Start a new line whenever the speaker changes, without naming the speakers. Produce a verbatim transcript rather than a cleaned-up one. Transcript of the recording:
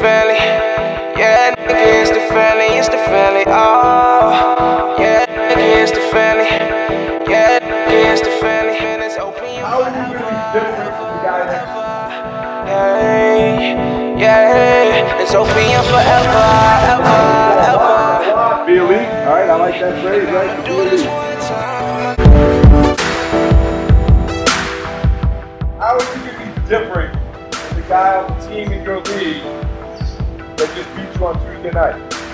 family. Yeah, nigga, it's the family, it's the family. Oh, yeah, nigga, it's the family. Yeah, nigga, it's the family. And it's open you
How are you going to be different from the guy next to you?
Yeah, yeah, it's open you forever, ever, ever.
Be elite. All right, I like that phrase, right? Be elite. How are you going to be different than the guy on the team in your league that just beat you on Tuesday night?